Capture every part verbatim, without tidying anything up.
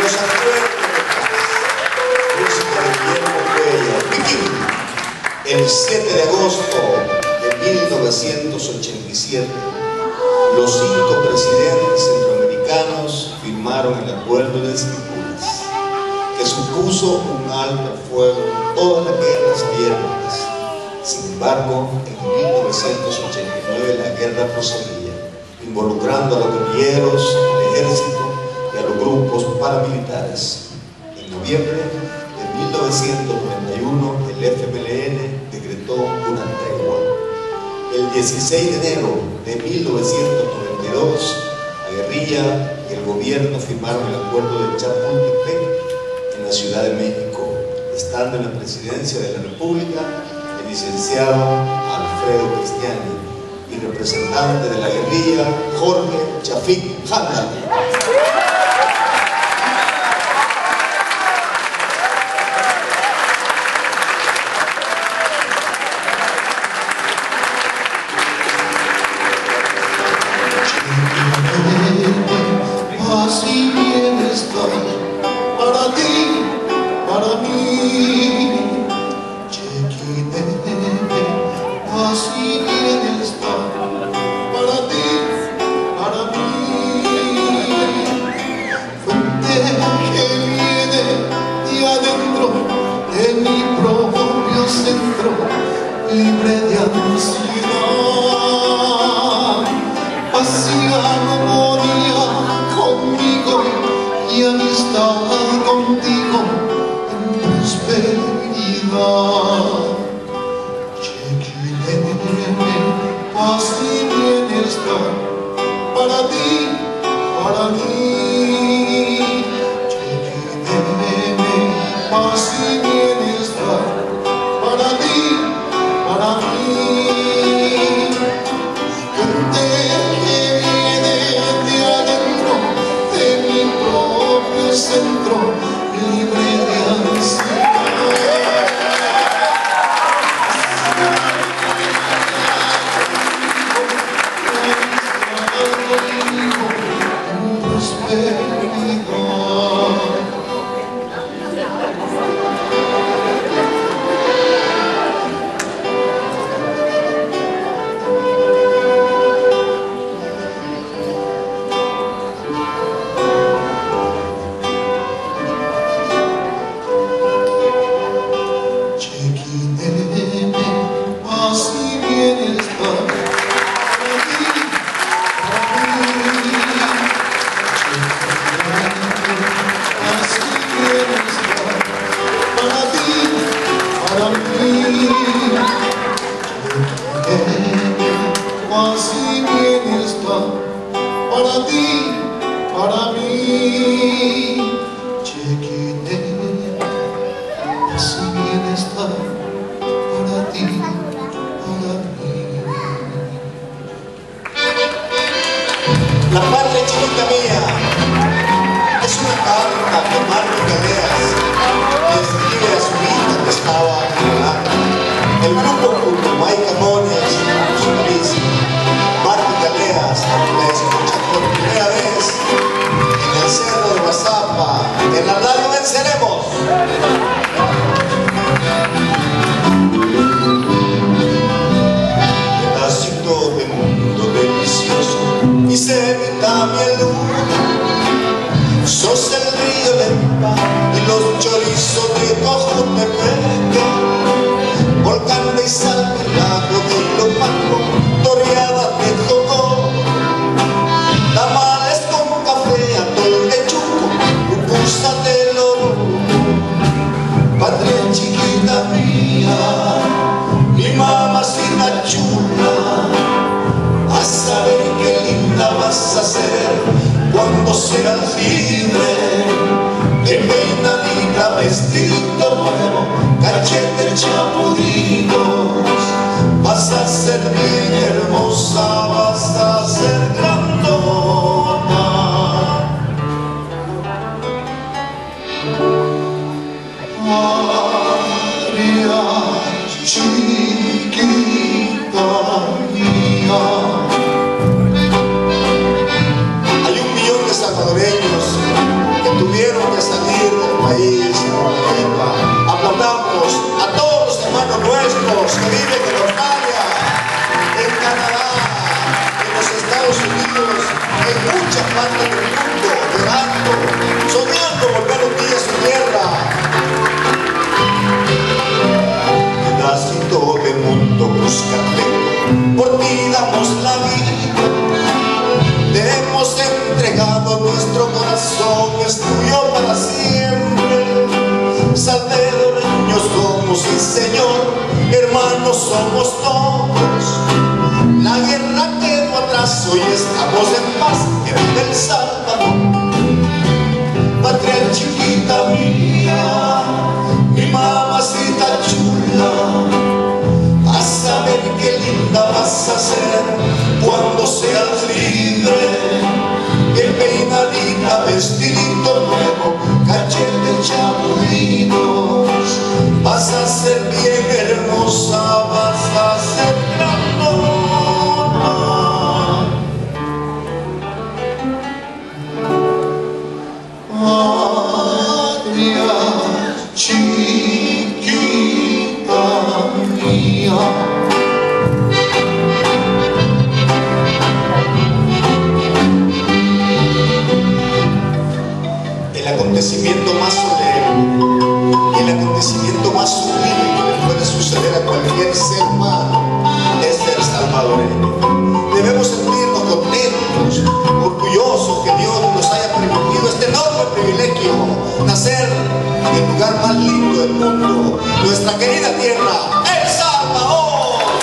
los acuerdos de paz, música de Guillermo Cuellar. El siete de agosto de mil novecientos ochenta y siete, los cinco presidentes centroamericanos firmaron el Acuerdo de Esquipulas, que supuso un alto al fuego en todas las guerras abiertas. Sin embargo, en mil novecientos ochenta y nueve la guerra proseguía, involucrando a los guerrilleros, al ejército y a los grupos paramilitares. En noviembre de mil novecientos noventa y uno, el F M L N decretó una tregua. El dieciséis de enero de mil novecientos noventa y dos, la guerrilla y el gobierno firmaron el Acuerdo de Chapultepec en la Ciudad de México, estando en la presidencia de la República el licenciado Alfredo Cristiani y representante de la guerrilla Jorge Chafik Hanna. Así bienestar para ti, para mí. Chequinete, así bienestar para ti, para mí. Fuente que viene de adentro de mi propio centro, libre de ansiedad. Paz y armonía conmigo y amistad contigo en prosperidad. Chequineme, paz y bienestar para ti, para mí. Chequineme, paz y bienestar para ti, para mí. Centro libre de ansiedad. Así bienestar para ti, para mí. Chequineme, así bienestar para ti, para mí. La patria chiquita mía es una carta que Marco Galeas le escribe a su hija que estaba en el acto. El grupo junto a Maica Monias, su nariz, Marco Galeas, la escucha por primera vez en el cerro de Mazapa. En la radio venceremos. Pedacito de mundo delicioso y se me cambia el luna. Sos el río Lempa y los chorizos de Cojutepec, volcán de Izalco, lago de Lopango, toreada de Jocó, tamales con café, atol de chuco, pupusa de loro. Patria chiquita mía, mi mamacita chula, a saber qué linda vas a ser cuando seas libre, de peinadita, vestido nuevo, cachete chapuditos, vas a ser bien hermosa, vas a ser grandona. María chiquita mía. Hay un millón de salvadoreños que tuvieron que muchas partes del mundo, llorando, soñando volver un día a su tierra. Pedacito de mundo Cuscatleco, por ti damos la vida, te hemos entregado nuestro corazón, es tuyo para siempre. Salvadoreños somos, sí señor, hermanos somos todos. La guerra quedó atrás, hoy estamos en paz, que vive El Salvador. Patria chiquita mía, mi mamacita chula, vas a ver qué linda vas a ser cuando seas libre. Que peinadita, vestidito nuevo, cachetes chabulitos, vas a ser bien hermosa, vas a ser grandona. Patria chiquita mía, el acontecimiento más solemne, el acontecimiento más sublime que le puede suceder a cualquier ser humano es ser salvadoreño. Debemos sentirnos contentos, orgullosos que Dios nos haya permitido este enorme privilegio, nacer en el lugar más lindo del mundo, nuestra querida tierra, El Salvador.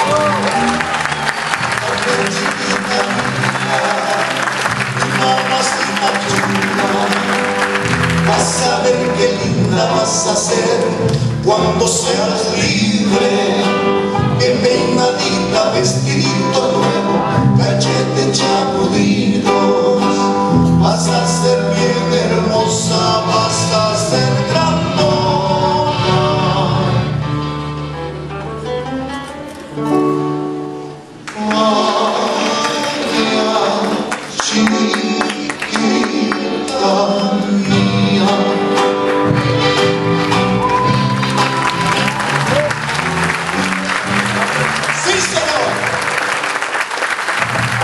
Vas a ver qué linda vas a ser cuando seas libre. Que peinadita, vestidita